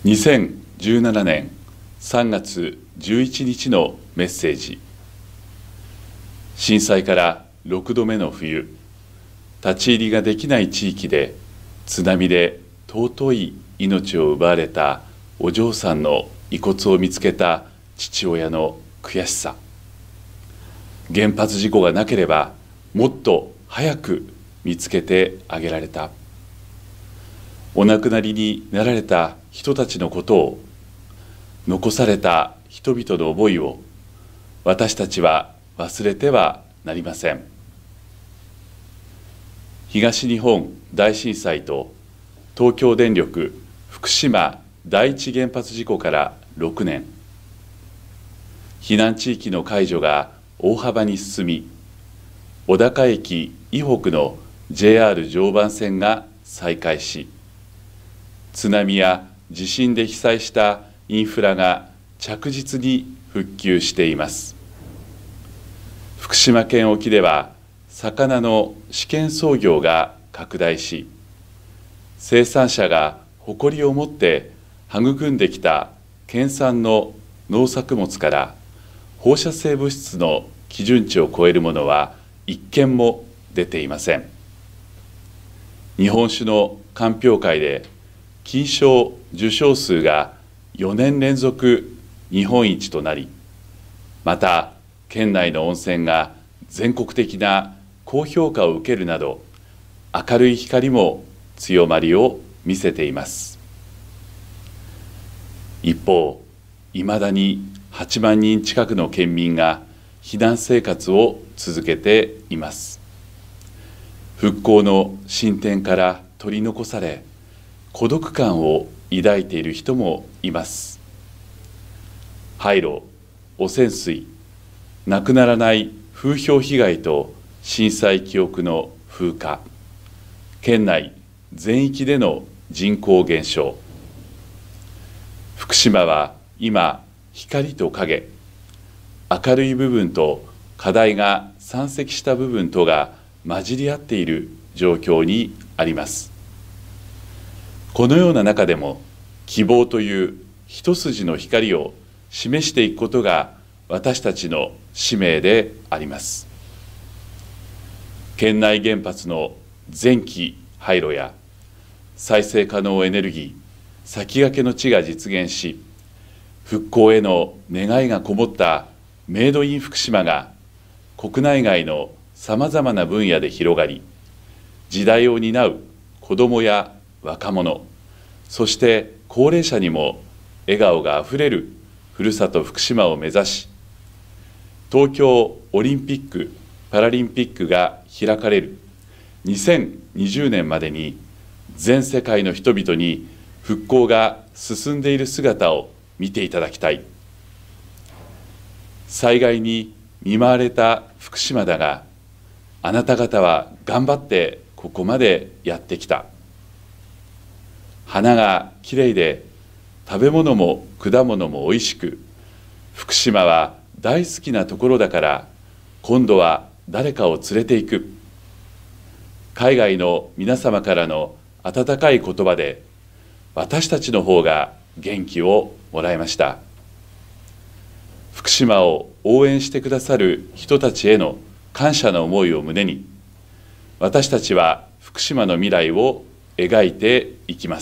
2017年3月11日のメッセージ。震災から6度目の冬、立ち入りができない地域で津波で尊い命を奪われたお嬢さんの遺骨を見つけた父親の悔しさ。原発事故がなければもっと早く見つけてあげられた。お亡くなりになられた人たちのことを、残された人々の思いを私たちは忘れてはなりません。東日本大震災と東京電力福島第一原発事故から6年。避難地域の解除が大幅に進み、小高駅以北の JR 常磐線が再開し、津波や地震で被災したインフラが着実に復旧しています。福島県沖では魚の試験操業が拡大し、生産者が誇りを持って育んできた県産の農作物から放射性物質の基準値を超えるものは一件も出ていません。日本酒の鑑評会で金賞受賞数が4年連続日本一となり、また県内の温泉が全国的な高評価を受けるなど、明るい光も強まりを見せています。一方、いまだに8万人近くの県民が避難生活を続けています。復興の進展から取り残され、孤独感を抱いている人もいます。廃炉、汚染水、なくならない風評被害と震災記憶の風化、県内全域での人口減少。福島は今、光と影、明るい部分と課題が山積した部分とが混じり合っている状況にあります。このような中でも希望という一筋の光を示していくことが私たちの使命であります。県内原発の前期廃炉や再生可能エネルギー、先駆けの地が実現し、復興への願いがこもったメイドイン福島が国内外のさまざまな分野で広がり、時代を担う子どもや若者、そして高齢者にも笑顔があふれるふるさと福島を目指し、東京オリンピック・パラリンピックが開かれる2020年までに全世界の人々に復興が進んでいる姿を見ていただきたい。災害に見舞われた福島だが、あなた方は頑張ってここまでやってきた。花がきれいで食べ物も果物もおいしく、福島は大好きなところだから今度は誰かを連れて行く。海外の皆様からの温かい言葉で私たちの方が元気をもらいました。福島を応援してくださる人たちへの感謝の思いを胸に、私たちは福島の未来を描いていきます。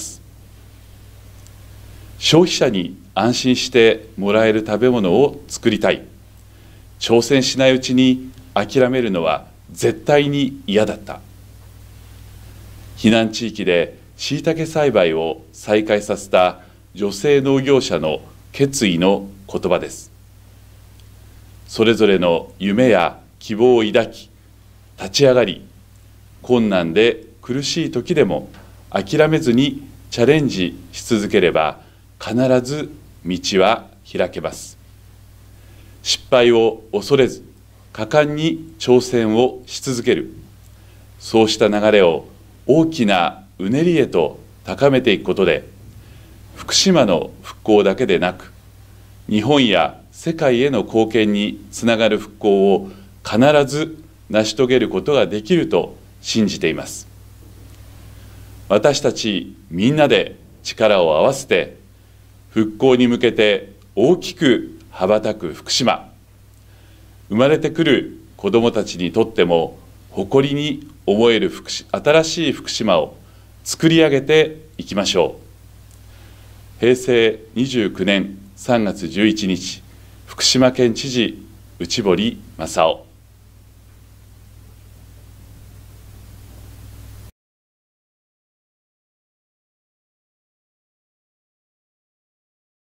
消費者に安心してもらえる食べ物を作りたい。挑戦しないうちに諦めるのは絶対に嫌だった。避難地域でしいたけ栽培を再開させた女性農業者の決意の言葉です。それぞれの夢や希望を抱き、立ち上がり、困難で苦しい時でも諦めずにチャレンジし続ければ必ず道は開けます。失敗を恐れず果敢に挑戦をし続ける、そうした流れを大きなうねりへと高めていくことで、福島の復興だけでなく日本や世界への貢献につながる復興を必ず成し遂げることができると信じています。私たちみんなで力を合わせて復興に向けて大きく羽ばたく福島。生まれてくる子どもたちにとっても誇りに思える新しい福島を作り上げていきましょう。平成29年3月11日、福島県知事内堀正夫。